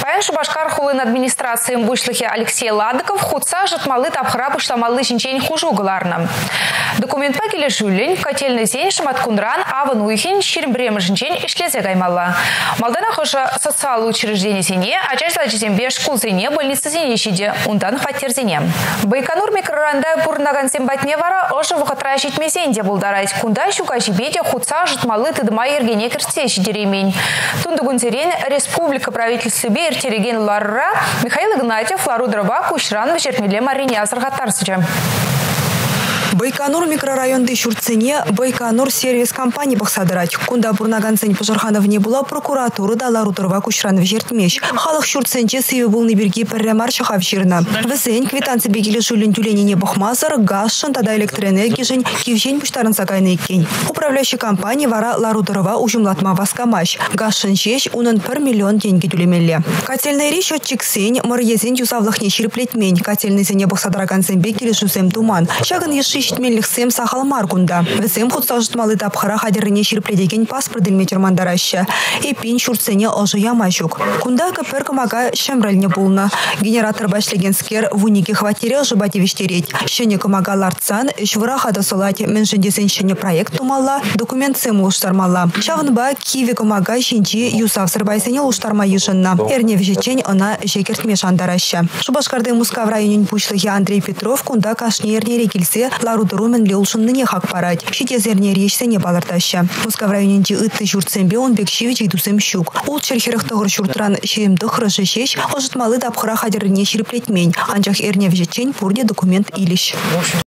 Каин Шубашкар хулын администрации бушлыхи Алексей Ладыков худса жытмалы тапхыра пуштамалы чинчень хужугаларна. Документ пакеле жюлень котельный зень шаматкунран аван уйхин ширбрем жинчень ишлезе гаймалла. Малдана хоша социальное учреждение зене, а часть зачем школ зене больница зене щиде, ундан фатер зене. Байконур микроранда пурнаган сембатне вара ожа вахатращить мезенде булдарать, кунда щука жибеде худса жытмалы тыдма ергене керцещи деремень. Тундагунзерен республика правительства Тереген Ларра, Михаил Игнатьев, Лару Дрова, Кушран, Вечермиле, Марине Азархатарсича. Байконур микрорайонды Шурцене Байконур сервис компании бахсадрать. Кунда бурнаганцень пожарханов не была прокуратура да Лару Дрова Кушран вежертмеш. Халах Шурценче сыйы был неберги перремар шахавширна. Весень квитанцы бегили жулин тюлени не бахмазар, гашшан тада электроэнергии жень кивжень пуштаран сагайный кень. Управляющий компании вара Лару Дрова ужумлатма васкамаш. Гашшан чеsh унан 1 миллион деньги тюлемелле. Котельный речь отчик сень марьезень юсавлах не ширплетмень. Котельный зене бахсадраганцень бегили жусем туман. Шаган еши Мельхсем сахал маркунда. Весем худсажит малы тапхара хадерне ширпледеген паспорт дельметермандараща. И пин шурцене ожи ямачук. Кунда каперка мага шемральне булна. Генератор башлегенскер в унике хватире ожибати вещтереть. Щенека мага ларцан, швыраха досылать меншендесенщине проект тумала, документ сему уштармала. Шавнба киви камага щенчи юсав сырбайсене уштарма ешенна. Эрне вещечень она жекерт мешандараща. Шубашкарды Муска в районе пучлыхи Андрей Петров кунда кашне эрне рекельсе Лару Друмен леушын ныне хак парать. Щитезерне речься не балартаща. Муска в районе ытты журцембе он бекшивич идусем щук. Ул черхерах тагыр шуртран щеемдых рыжещеш, ожит малы тапхыра хадерне ширплетмень. Анчах эрне вещечень пурде документ илищ.